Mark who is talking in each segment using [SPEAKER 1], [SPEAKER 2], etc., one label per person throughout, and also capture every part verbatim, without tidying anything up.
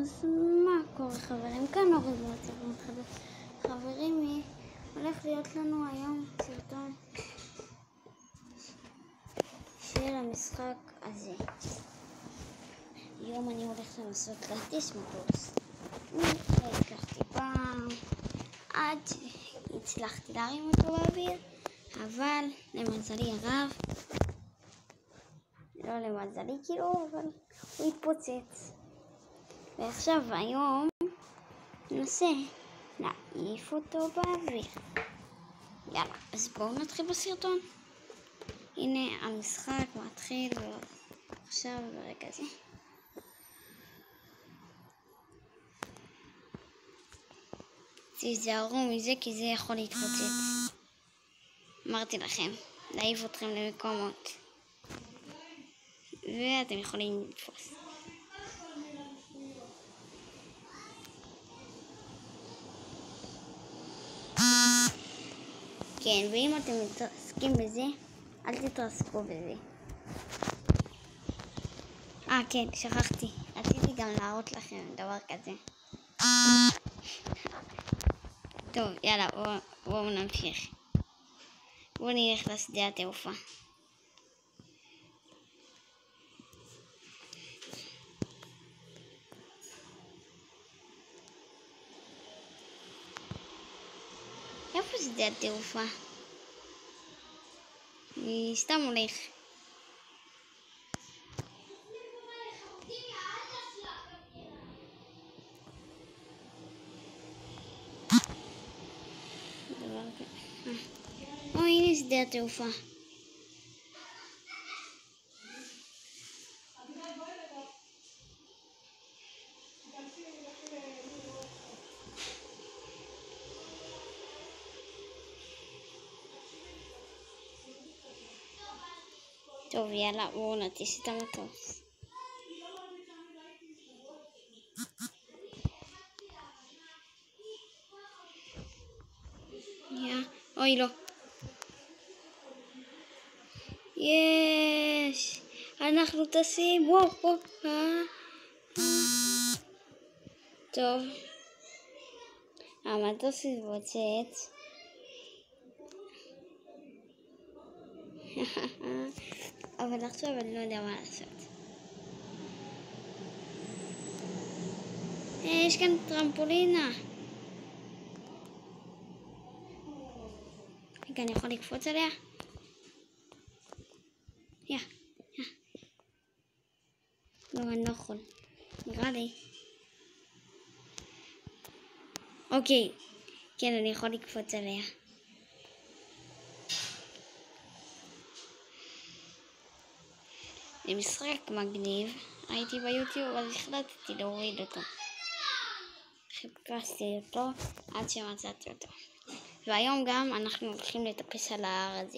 [SPEAKER 1] אז מה קורה חברים? כאן אורי במצבים חדש. חברים, הולך להיות לנו היום סרטון של המשחק הזה. היום אני הולך לנסות להטיס מטוס. לקחתי פעם עד הצלחתי להרים אותו באוויר, אבל למזלי הרב, לא למזלי כאילו, אבל הוא התפוצץ. ועכשיו היום ננסה להעיף אותו באוויר. יאללה, אז בואו נתחיל בסרטון. הנה המשחק מתחיל עכשיו ברגע זה. תיזהרו מזה כי זה יכול להתפוצץ. אמרתי לכם, להעיף אתכם למקומות ואתם יכולים לתפוס. כן, ואם אתם מתעסקים בזה, אל תתעסקו בזה. אה כן, שכחתי, רציתי גם להראות לכם דבר כזה. טוב, יאללה, בואו בוא נמשיך. בואו נלך לשדה התעופה. איפה שדה התעופה? אני סתם הולך. או, הנה שדה התעופה. טוב, יאללה, בואו נטיס את המטוס. יא, אוי לא. יש! אנחנו טסים! וואו, וואו. אה. טוב. המטוס התפוצץ. אבל עכשיו אני לא יודע מה לעשות. יש כאן טרמפולינה. רגע, אני יכול לקפוץ עליה? יא, יא. לא, אני לא יכול. נראה לי. אוקיי. כן, אני יכול לקפוץ עליה. זה משחק מגניב. הייתי ביוטיוב, אז החלטתי להוריד אותו. חיפשתי אותו עד שמצאתי אותו. והיום גם אנחנו הולכים לטפס על ההר הזה.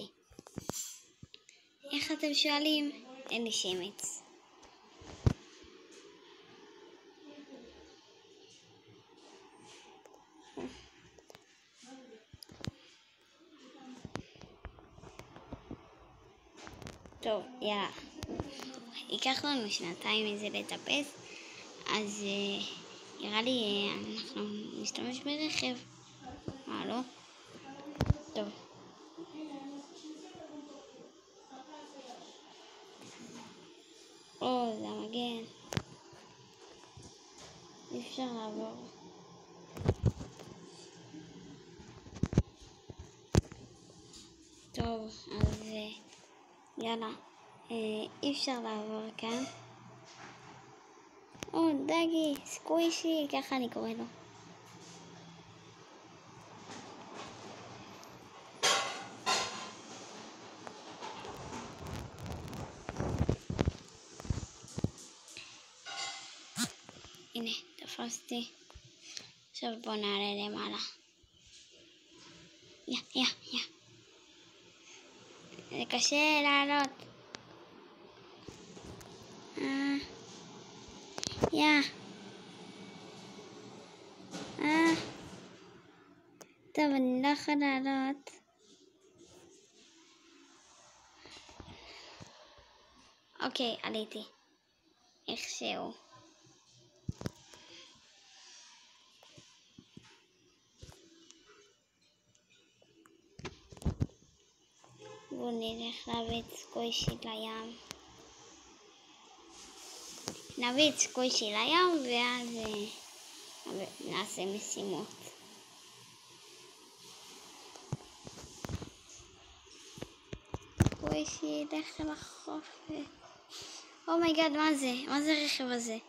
[SPEAKER 1] איך אתם שואלים? אין לי שמץ. טוב, יאללה. ייקח לנו שנתיים מזה לטפס, אז uh, נראה לי uh, אנחנו נשתמש ברכב. מה לא? טוב. או, זה המגן. אי אפשר לעבור. טוב, אז uh, יאללה. uh, אי אפשר לעבור כאן. או, דגי, סקווישי, ככה אני קורא לו. הנה, תפסתי. עכשיו בוא נעלה למעלה. יא, יא, יא. זה קשה לעלות. אה. יא. אה. טוב, אני לא יכול לעלות. אוקיי, עליתי. איכשהו. בואו נלך להביא את סקווישי לים. נביא את סקווישי לים ואז נעשה משימות. סקווישי, לך לחוף. אומייגאד, מה זה? מה זה הרכב הזה?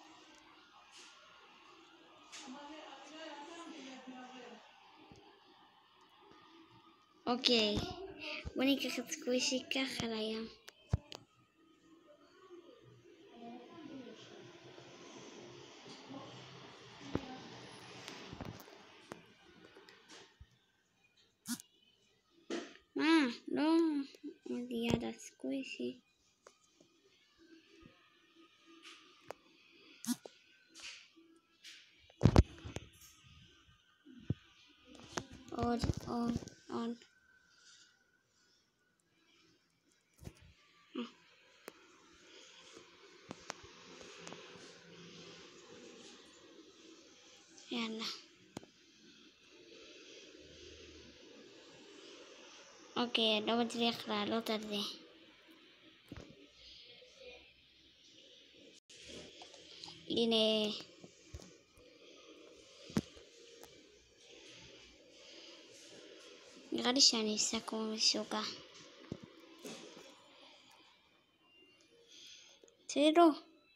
[SPEAKER 1] אוקיי, בוא ניקח את סקווישי ככה לים. מה? לא ליד הסקווישי. עוד, עוד, עוד. יאללה. אוקיי, לא מצליח לעלות על זה. הנה. נראה לי שאני אעשה כמו משוגע. תראו.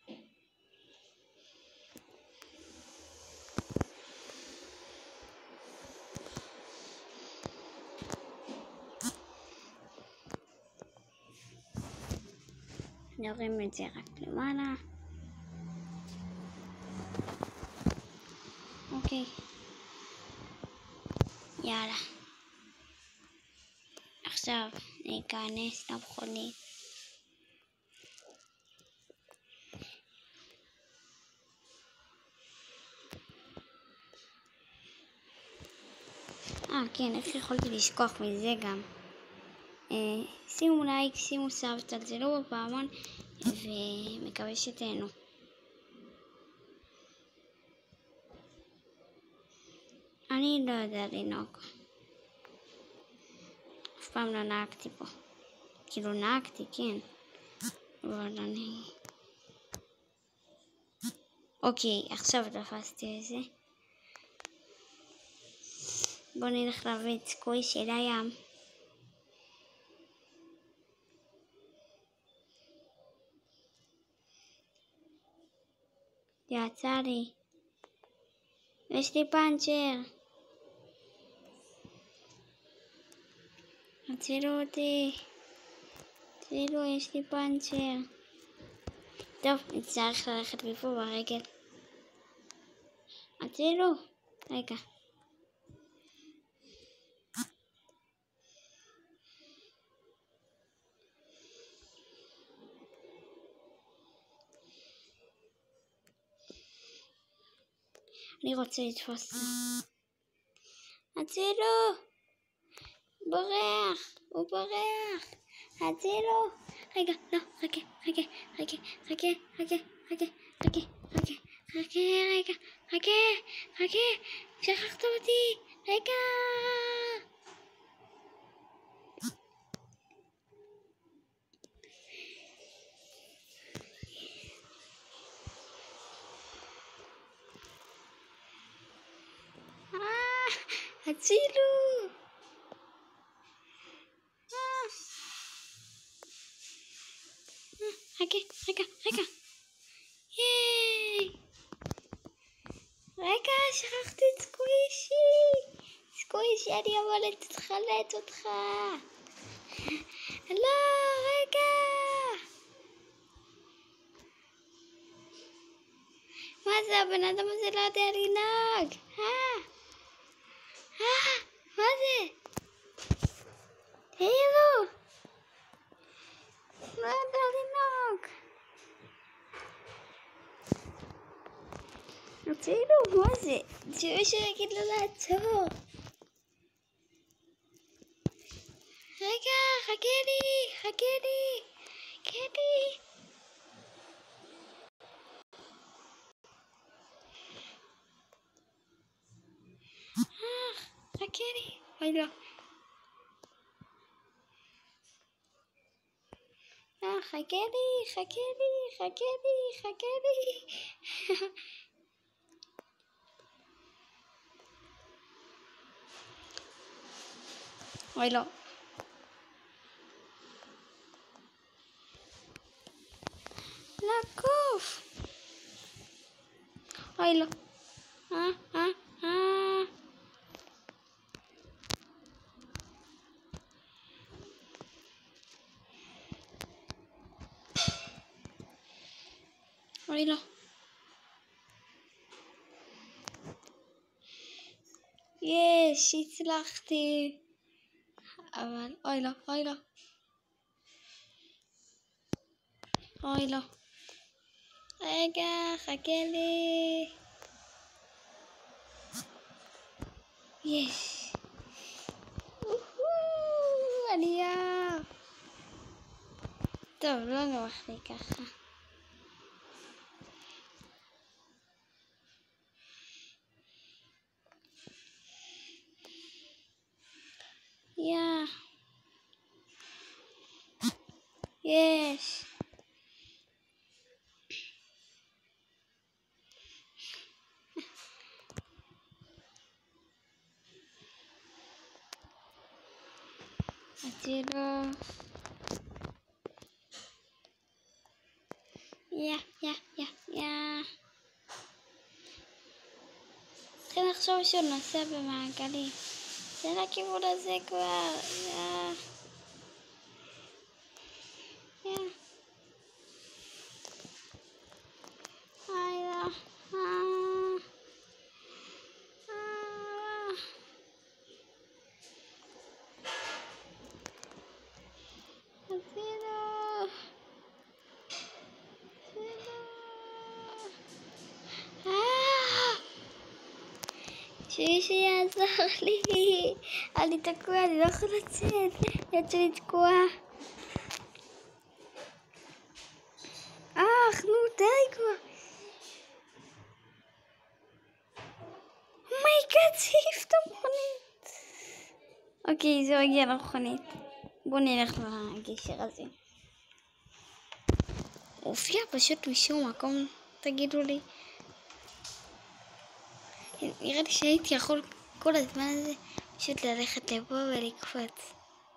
[SPEAKER 1] נרים את זה רק למעלה. אוקיי. יאללה. עכשיו ניכנס למכונית. אה, כן, איך יכולתי לשכוח מזה גם. אה, שימו לייק, שימו סאב, תצלצלו בפעמון, ומקווה שתהנו. אני לא יודע לנהוג. אף פעם לא נהגתי פה. כאילו נהגתי, כן. אבל אני... אוקיי, עכשיו תפסתי את זה. בואו נלך להביא את סקווישי לים. יצא לי. יש לי פאנצ'ר. הצילו אותי. הצילו, יש לי פאנצ'ר. טוב, נצטרך ללכת מפה ברגל. הצילו. רגע. אני רוצה לתפוס. הצילו! בורח! הוא בורח! הצילו! רגע, לא, חכה, חכה, חכה, חכה, חכה, חכה, חכה, חכה, חכה, רגע, חכה, חכה, שכחת אותי, רגע! הצילו! רגע, רגע, רגע. ייי! רגע, שכחתי את סקווישי. סקווישי, אני אבוא לתחלט אותך. לא, רגע. מה זה, הבן אדם הזה לא יודע לנהוג. אה? אה? מה זה? תראו. לא יודע לנהוג. תראו, מה זה? שמישהו יגיד לו לעצור. רגע, חכה לי, חכה לי, חכה לי. אה, חכה לי. אוי לא. חכה לי, חכה לי, חכה לי, חכה לי. אוי לא. לקוף. אוי לא. אה, אה, אה. אוי לא. יש, הצלחתי. אבל אוי לא, אוי לא. אוי לא. רגע, חכה לי. יש. עלייה. טוב, לא נוח לי ככה. יא. יש. הצילו. יא, יא, יא, יא. צריכים לחשוב שהוא נוסע במעגלים. זה לכיוון הזה כבר. יא. יא. אוי לא. אה. אה. הצילו. שמישהו יעזור לי. אני תקוע, אני לא יכולה לצאת. יד שלי תקועה. אך, נו, די כבר. אומייגאד, זה העיף את המכונית. אוקיי, זה הגיע למכונית. בואו נלך לגשר הזה. הופיע פשוט משום מקום, תגידו לי. נראה לי שהייתי יכול כל הזמן הזה פשוט ללכת לפה ולקפוץ.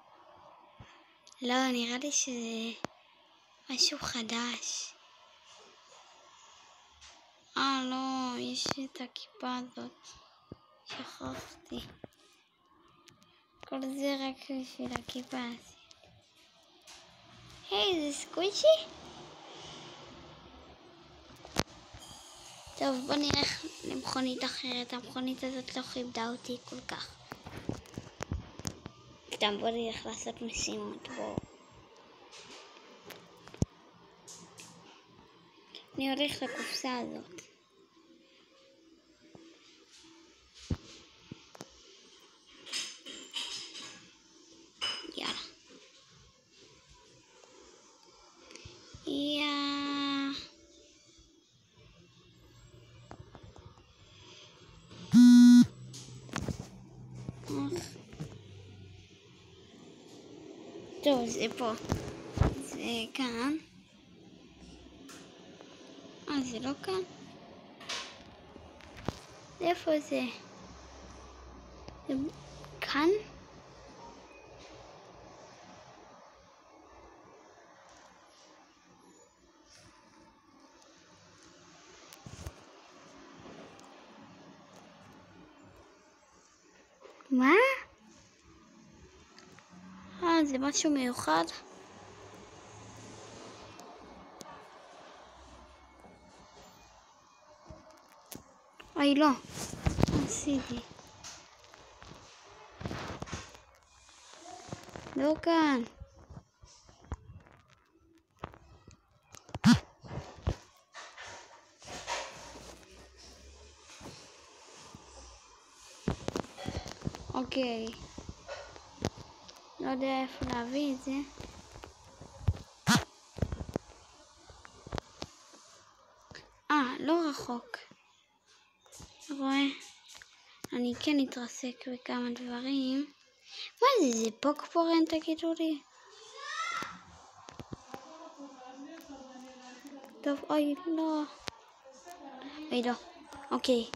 [SPEAKER 1] לא, נראה לי שזה משהו חדש. אה, לא, יש את הכיפה הזאת. שכחתי. כל זה רק בשביל הכיפה הזאת. היי, זה סקווישי? טוב, בוא נלך למכונית אחרת. המכונית הזאת לא כיבדה אותי כל כך. סתם, בוא נלך לעשות משימות. בוא. אני הולך לקופסה הזאת. יאללה. יאה. טוב, זה פה. זה כאן. אה, זה לא כאן. איפה זה? זה כאן? מה? אה, זה משהו מיוחד? אוי, לא. עשיתי. לא כאן. אוקיי. לא יודע איפה להביא את זה. אה, לא רחוק. רואה? אני כן אתרסק בכמה דברים. מה זה? זה פוקפורן, תגידו לי? טוב, אוי, לא. אוי, לא. אוקיי.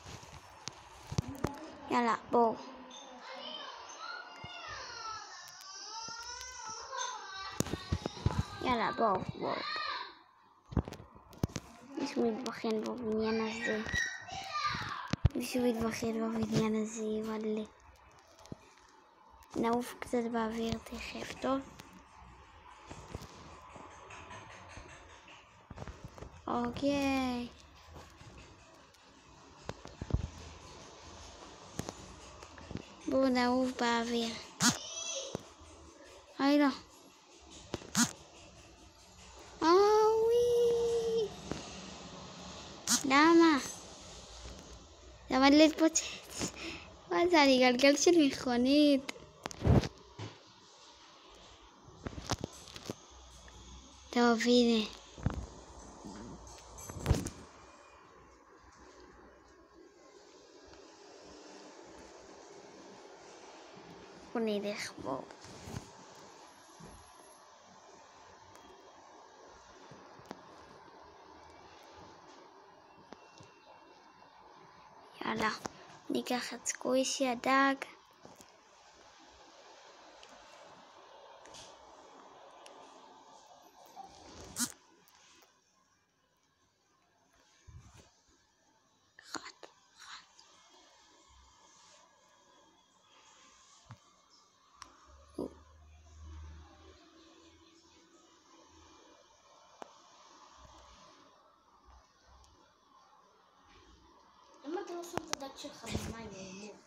[SPEAKER 1] יאללה, בואו. יאללה, בואו, בואו. מישהו מתבחן בבניין הזה. מישהו מתבחן בבניין הזה, אבל נעוף קצת באוויר תכף, טוב? אוקיי. בואו נעוף באוויר. אוי לא. אוי. למה? למה להתפוצץ? מה זה? אני גלגל של מכונית. טוב, הנה. בוא נלך בו. יאללה, ניקח את סקווישי הדג. אחת, אחת.
[SPEAKER 2] למה אתה לא שם את הדג שלך במים? הוא מת.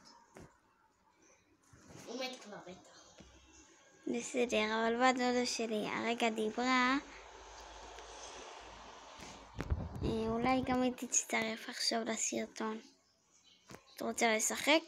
[SPEAKER 2] הוא מת כבר בטח.
[SPEAKER 1] בסדר, אבל בת דודה שלי הרגע דיברה. אולי גם היא תצטרף עכשיו לסרטון. אתה רוצה לשחק?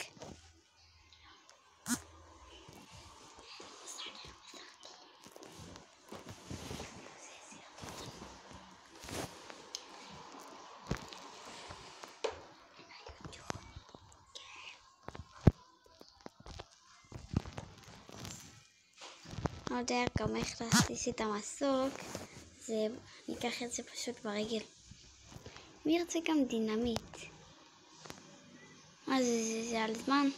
[SPEAKER 1] לא יודע גם איך להכניס את המסוק, אז ניקח את זה פשוט ברגל. מי ירצה גם דינמיט? מה זה, זה, זה על זמן?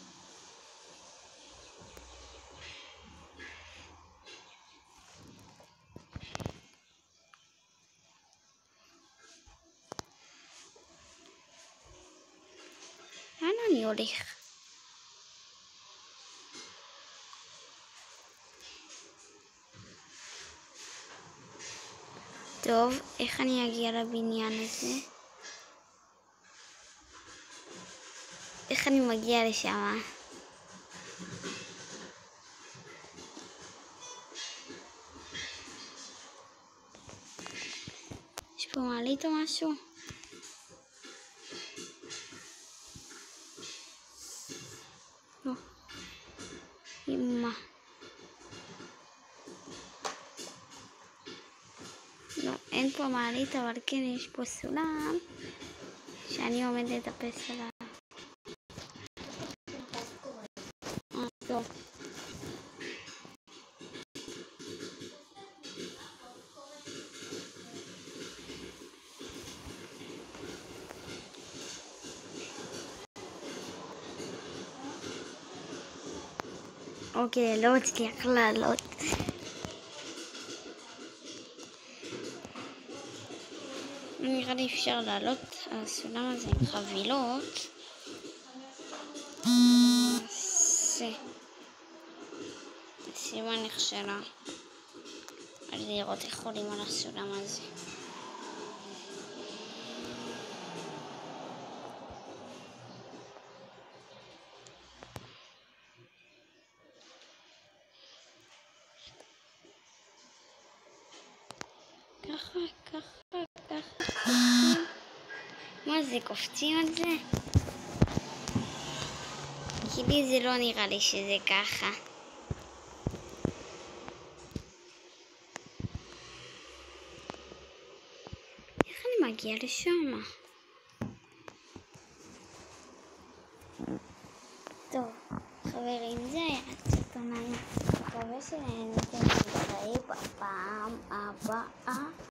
[SPEAKER 1] לאן אני הולך? טוב, איך אני אגיע לבניין הזה? איך אני מגיע לשם? יש פה מעלית או משהו? לא. אמא. לא, אין פה מעלית, אבל כן יש פה סולם שאני עומדת לטפס עליו. אה, טוב. אוקיי, לא מצליח לעלות. נראה לי אפשר לעלות על הסולם הזה עם חבילות. סימן נכשלה. אז לראות איך עולים על הסולם הזה. ככה, ככה, ככה. מה זה, קופצים על זה? כי לי זה לא נראה לי שזה ככה. איך אני מגיעה לשם? טוב, חברים, זה היה קצת עוניים. מקווה שנהנתם, נתראה בפעם הבאה.